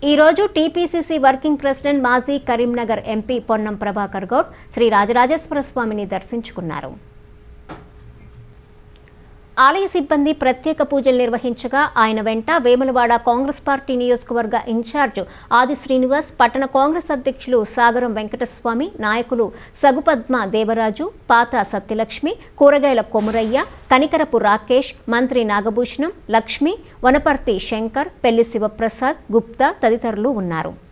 ఈ రోజు TPCC working president మాజీ కరీంనగర్ ఎంపీ పొన్నం ప్రభాకర్ గౌడ్ శ్రీ రాజరాజేశ్వర స్వామిని దర్శించుకున్నారు. ఆలయ సిబ్బంది ప్రత్యేక పూజలు నిర్వహించగా ఆయన వెంట వేములవాడ కాంగ్రెస్ పార్టీ నియోజకవర్గ ఇన్ఛార్జ్ ఆది శ్రీనివాస్, పట్టణ కాంగ్రెస్ అధ్యక్షులు సాగరం వెంకటస్వామి, నాయకులు సగుపద్మ దేవరాజు, పాత సత్యలక్ష్మి, కూరగాయల కొమురయ్య, కనికరపు రాకేష్, మంత్రి నాగభూషణం, లక్ష్మి, వనపర్తి శంకర్, పెళ్లి శివప్రసాద్, గుప్తా తదితరులు ఉన్నారు.